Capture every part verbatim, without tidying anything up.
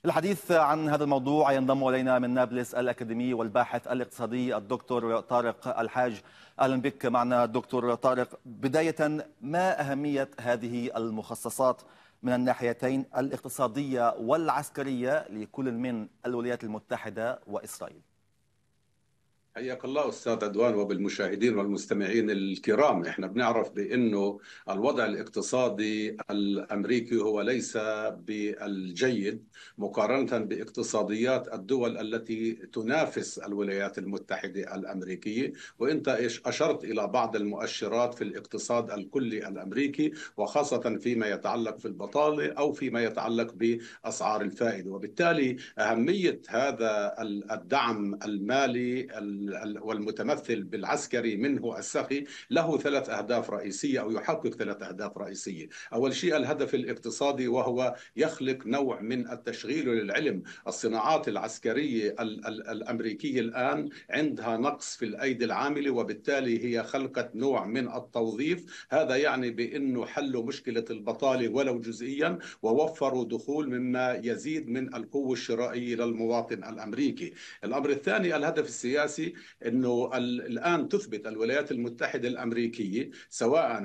للحديث عن هذا الموضوع ينضم إلينا من نابلس الأكاديمي والباحث الاقتصادي الدكتور طارق الحاج. أهلا بك معنا دكتور طارق. بداية، ما أهمية هذه المخصصات من الناحيتين الاقتصادية والعسكرية لكل من الولايات المتحدة وإسرائيل؟ حياك الله أستاذ عدوان وبالمشاهدين والمستمعين الكرام. احنا بنعرف بأنه الوضع الاقتصادي الأمريكي هو ليس بالجيد مقارنة باقتصاديات الدول التي تنافس الولايات المتحدة الأمريكية، وانت أشرت إلى بعض المؤشرات في الاقتصاد الكلي الأمريكي، وخاصة فيما يتعلق في البطالة أو فيما يتعلق بأسعار الفائدة. وبالتالي أهمية هذا الدعم المالي والمتمثل بالعسكري منه السخي له ثلاث أهداف رئيسية أو يحقق ثلاث أهداف رئيسية. أول شيء الهدف الاقتصادي، وهو يخلق نوع من التشغيل للعلم. الصناعات العسكرية الأمريكية الآن عندها نقص في الأيدي العاملة، وبالتالي هي خلقت نوع من التوظيف. هذا يعني بأنه حلوا مشكلة البطالة ولو جزئيا، ووفروا دخول مما يزيد من القوة الشرائية للمواطن الأمريكي. الأمر الثاني الهدف السياسي، أنه الآن تثبت الولايات المتحدة الأمريكية سواء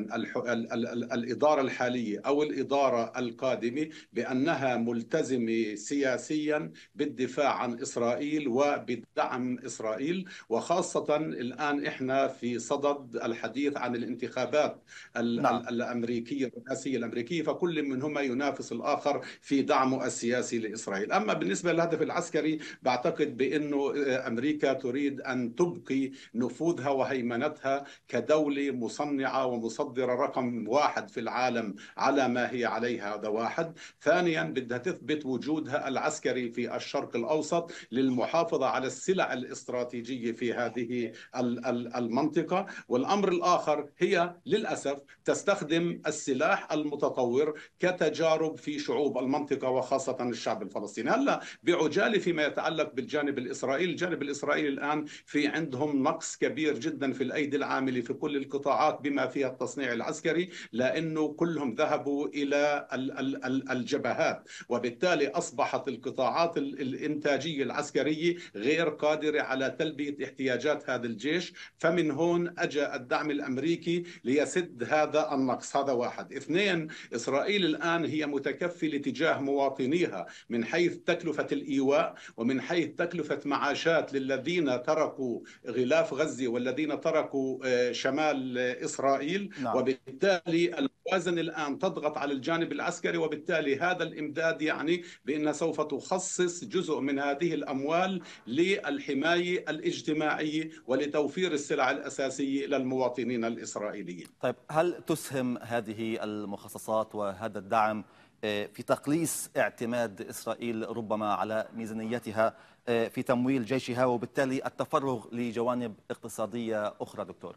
الإدارة الحالية أو الإدارة القادمة بأنها ملتزمة سياسيا بالدفاع عن إسرائيل وبدعم إسرائيل. وخاصة الآن إحنا في صدد الحديث عن الانتخابات نعم. الأمريكية الرئاسية الأمريكية، فكل منهما ينافس الآخر في دعمه السياسي لإسرائيل. أما بالنسبة للهدف العسكري، بعتقد بأنه أمريكا تريد أن تبقي نفوذها وهيمنتها كدولة مصنعة ومصدرة رقم واحد في العالم على ما هي عليه. هذا واحد. ثانيا، بدها تثبت وجودها العسكري في الشرق الأوسط للمحافظة على السلع الاستراتيجية في هذه المنطقة. والأمر الآخر، هي للأسف تستخدم السلاح المتطور كتجارب في شعوب المنطقة وخاصة الشعب الفلسطيني. هلا بعجالة فيما يتعلق بالجانب الإسرائيلي، الجانب الإسرائيلي الآن في عندهم نقص كبير جدا في الأيدي العاملة في كل القطاعات بما فيها التصنيع العسكري، لأنه كلهم ذهبوا إلى الجبهات، وبالتالي أصبحت القطاعات الإنتاجية العسكرية غير قادرة على تلبية احتياجات هذا الجيش. فمن هون أجى الدعم الأمريكي ليسد هذا النقص. هذا واحد. اثنين، إسرائيل الآن هي متكفلة تجاه مواطنيها من حيث تكلفة الإيواء ومن حيث تكلفة معاشات للذين تركوا غلاف غزة والذين تركوا شمال إسرائيل. نعم. وبالتالي الموازنة الآن تضغط على الجانب العسكري، وبالتالي هذا الإمداد يعني بأنها سوف تخصص جزء من هذه الأموال للحماية الاجتماعية ولتوفير السلع الأساسية للمواطنين الإسرائيليين. طيب، هل تسهم هذه المخصصات وهذا الدعم في تقليص اعتماد إسرائيل ربما على ميزانيتها في تمويل جيشها وبالتالي التفرغ لجوانب اقتصادية أخرى دكتور؟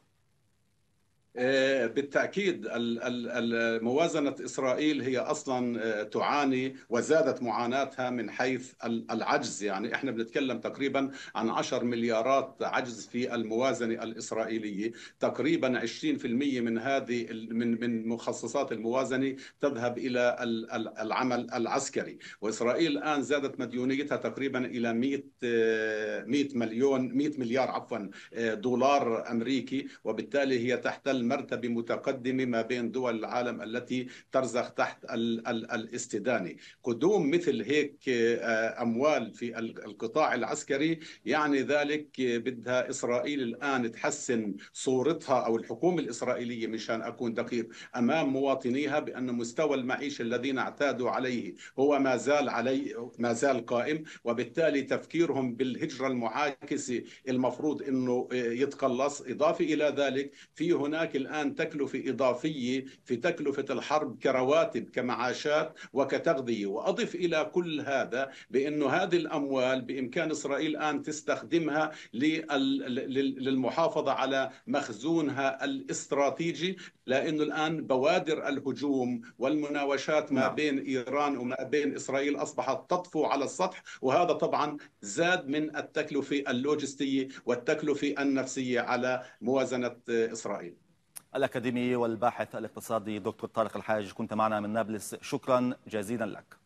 بالتأكيد موازنة إسرائيل هي أصلا تعاني وزادت معاناتها من حيث العجز. يعني إحنا بنتكلم تقريبا عن عشر مليارات عجز في الموازنة الإسرائيلية. تقريبا عشرين بالمئة من هذه من من مخصصات الموازنة تذهب إلى العمل العسكري. وإسرائيل الآن زادت مديونيتها تقريبا إلى مئة مليون مئة مليار عفوا دولار أمريكي، وبالتالي هي تحتل مرتبة متقدمة ما بين دول العالم التي ترزخ تحت ال ال الاستدانة. قدوم مثل هيك أموال في القطاع العسكري يعني ذلك بدها إسرائيل الآن تحسن صورتها أو الحكومة الإسرائيلية مشان أكون دقيق أمام مواطنيها بأن مستوى المعيشة الذين اعتادوا عليه هو ما زال عليه ما زال قائم، وبالتالي تفكيرهم بالهجرة المعاكسة المفروض أنه يتقلص. إضافة إلى ذلك، في هناك الآن تكلفة إضافية في تكلفة الحرب كرواتب كمعاشات وكتغذية. وأضف إلى كل هذا بأنه هذه الأموال بإمكان إسرائيل الآن تستخدمها للمحافظة على مخزونها الاستراتيجي، لأنه الآن بوادر الهجوم والمناوشات ما نعم. بين إيران وما بين إسرائيل أصبحت تطفو على السطح، وهذا طبعا زاد من التكلفة اللوجستية والتكلفة النفسية على موازنة إسرائيل. الأكاديمي والباحث الاقتصادي دكتور طارق الحاج، كنت معنا من نابلس، شكرا جزيلا لك.